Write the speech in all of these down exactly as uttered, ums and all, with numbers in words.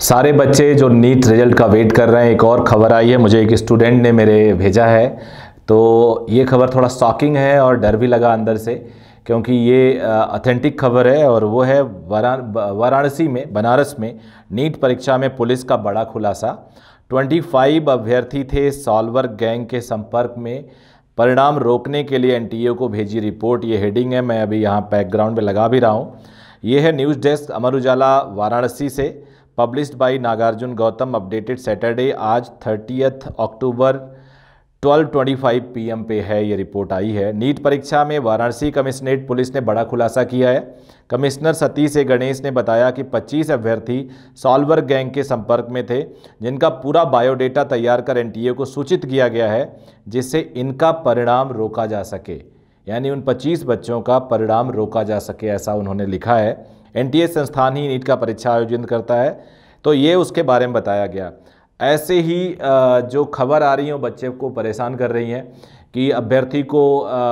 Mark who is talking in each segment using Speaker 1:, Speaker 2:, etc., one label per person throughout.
Speaker 1: सारे बच्चे जो नीट रिजल्ट का वेट कर रहे हैं, एक और ख़बर आई है, मुझे एक स्टूडेंट ने मेरे भेजा है। तो ये खबर थोड़ा शॉकिंग है और डर भी लगा अंदर से, क्योंकि ये ऑथेंटिक खबर है और वो है वारा वाराणसी में, बनारस में नीट परीक्षा में पुलिस का बड़ा खुलासा। पच्चीस अभ्यर्थी थे सॉल्वर गैंग के संपर्क में, परिणाम रोकने के लिए एनटीए को भेजी रिपोर्ट। ये हेडिंग है, मैं अभी यहाँ बैकग्राउंड पे लगा भी रहा हूँ। ये है न्यूज़ डेस्क अमर उजाला वाराणसी से, published by Nagarjuna Gautam, updated Saturday, आज thirtieth October twelve twenty five P M पे है ये रिपोर्ट आई है। नीट परीक्षा में वाराणसी कमिश्नरेट पुलिस ने बड़ा खुलासा किया है। कमिश्नर सतीश ए गणेश ने बताया कि पच्चीस अभ्यर्थी सॉल्वर गैंग के संपर्क में थे, जिनका पूरा बायोडेटा तैयार कर एनटीए को सूचित किया गया है, जिससे इनका परिणाम रोका जा सके। यानी उन पच्चीस बच्चों का परिणाम रोका जा सके, ऐसा उन्होंने लिखा है। एनटीए संस्थान ही नीट का परीक्षा आयोजन करता है, तो ये उसके बारे में बताया गया। ऐसे ही जो खबर आ रही है बच्चे को परेशान कर रही हैं कि अभ्यर्थी को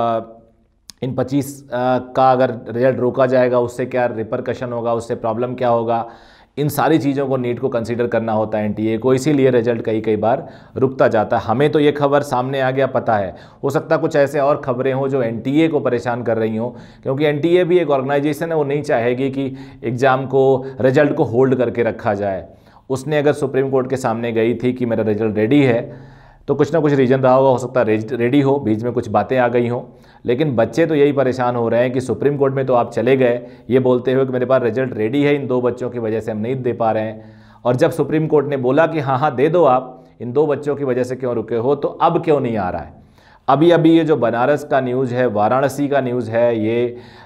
Speaker 1: इन पच्चीस का अगर रिजल्ट रोका जाएगा उससे क्या रिपरकशन होगा, उससे प्रॉब्लम क्या होगा। इन सारी चीज़ों को नीट को कंसीडर करना होता है एनटीए को, इसीलिए रिजल्ट कई कई बार रुकता जाता है। हमें तो ये खबर सामने आ गया, पता है, हो सकता है कुछ ऐसे और खबरें हों जो एनटीए को परेशान कर रही हों, क्योंकि एनटीए भी एक ऑर्गेनाइजेशन है, वो नहीं चाहेगी कि एग्ज़ाम को, रिजल्ट को होल्ड करके रखा जाए। उसने अगर सुप्रीम कोर्ट के सामने गई थी कि मेरा रिजल्ट रेडी है, तो कुछ ना कुछ रीज़न रहा होगा, हो सकता है रेडी हो, बीच में कुछ बातें आ गई हों। लेकिन बच्चे तो यही परेशान हो रहे हैं कि सुप्रीम कोर्ट में तो आप चले गए ये बोलते हुए कि मेरे पास रिजल्ट रेडी है, इन दो बच्चों की वजह से हम नहीं दे पा रहे हैं। और जब सुप्रीम कोर्ट ने बोला कि हाँ हाँ दे दो आप, इन दो बच्चों की वजह से क्यों रुके हो, तो अब क्यों नहीं आ रहा है। अभी अभी ये जो बनारस का न्यूज़ है, वाराणसी का न्यूज़ है, ये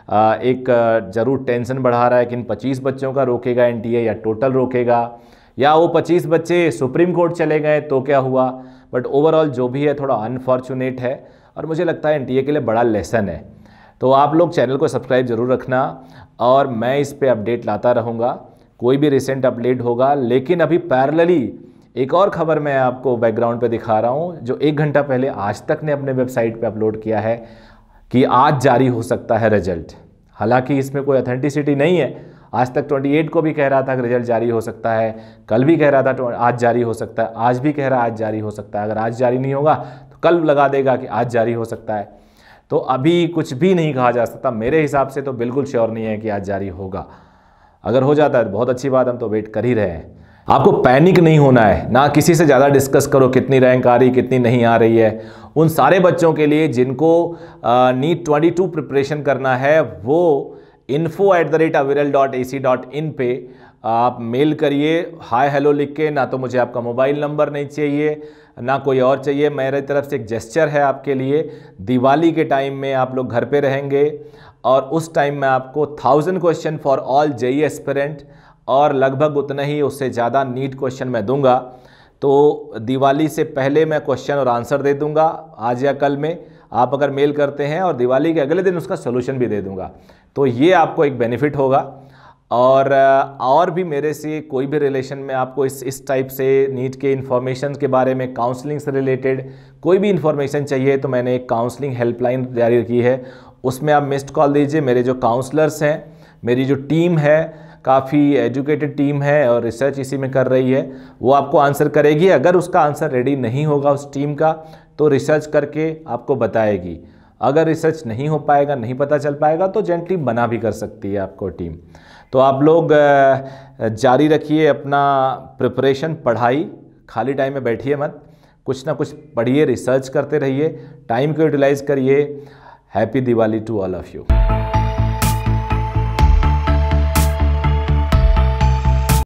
Speaker 1: एक ज़रूर टेंशन बढ़ा रहा है कि इन पच्चीस बच्चों का रोकेगा एनटीए या टोटल रोकेगा, या वो पच्चीस बच्चे सुप्रीम कोर्ट चले गए तो क्या हुआ। बट ओवरऑल जो भी है थोड़ा अनफॉर्चुनेट है और मुझे लगता है एनटीए के लिए बड़ा लेसन है। तो आप लोग चैनल को सब्सक्राइब ज़रूर रखना और मैं इस पे अपडेट लाता रहूँगा, कोई भी रिसेंट अपडेट होगा। लेकिन अभी पैरेलली एक और ख़बर मैं आपको बैकग्राउंड पे दिखा रहा हूँ, जो एक घंटा पहले आज तक ने अपने वेबसाइट पे अपलोड किया है कि आज जारी हो सकता है रिजल्ट। हालांकि इसमें कोई ऑथेंटिसिटी नहीं है। आज तक अट्ठाईस को भी कह रहा था कि रिजल्ट जारी हो सकता है, कल भी कह रहा था आज जारी हो सकता है, आज भी कह रहा है आज जारी हो सकता है। अगर आज जारी नहीं होगा तो कल लगा देगा कि आज जारी हो सकता है। तो अभी कुछ भी नहीं कहा जा सकता। मेरे हिसाब से तो बिल्कुल श्योर नहीं है कि आज जारी होगा। अगर हो जाता है तो बहुत अच्छी बात, हम तो वेट कर ही रहे हैं। आपको पैनिक नहीं होना है, ना किसी से ज़्यादा डिस्कस करो कितनी रैंक आ रही कितनी नहीं आ रही है। उन सारे बच्चों के लिए जिनको नीट ट्वेंटी टू प्रिपरेशन करना है, वो info at the rate Aviral dot A C dot in पे आप मेल करिए, हाय हेलो लिख के। ना तो मुझे आपका मोबाइल नंबर नहीं चाहिए, ना कोई और चाहिए। मेरे तरफ से एक जेस्चर है आपके लिए। दिवाली के टाइम में आप लोग घर पे रहेंगे और उस टाइम में आपको thousand question for all JE aspirant और लगभग उतना ही, उससे ज़्यादा नीट क्वेश्चन मैं दूंगा। तो दिवाली से पहले मैं क्वेश्चन और आंसर दे दूंगा आज या कल में, आप अगर मेल करते हैं, और दिवाली के अगले दिन उसका सोल्यूशन भी दे दूंगा। तो ये आपको एक बेनिफिट होगा। और और भी मेरे से कोई भी रिलेशन में आपको इस इस टाइप से नीट के इन्फॉर्मेशन के बारे में, काउंसलिंग से रिलेटेड कोई भी इन्फॉर्मेशन चाहिए, तो मैंने एक काउंसलिंग हेल्पलाइन जारी की है, उसमें आप मिस्ड कॉल दीजिए। मेरे जो काउंसलर्स हैं, मेरी जो टीम है, काफ़ी एजुकेटेड टीम है और रिसर्च इसी में कर रही है, वो आपको आंसर करेगी। अगर उसका आंसर रेडी नहीं होगा उस टीम का, तो रिसर्च करके आपको बताएगी। अगर रिसर्च नहीं हो पाएगा, नहीं पता चल पाएगा, तो जेंटली बना भी कर सकती है आपको टीम। तो आप लोग जारी रखिए अपना प्रिपरेशन, पढ़ाई, खाली टाइम में बैठिए मत, कुछ ना कुछ पढ़िए, रिसर्च करते रहिए, टाइम को यूटिलाइज करिए। Happy Diwali to all of you.